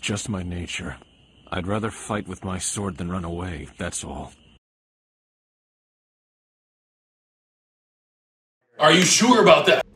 just my nature. I'd rather fight with my sword than run away, that's all. Are you sure about that?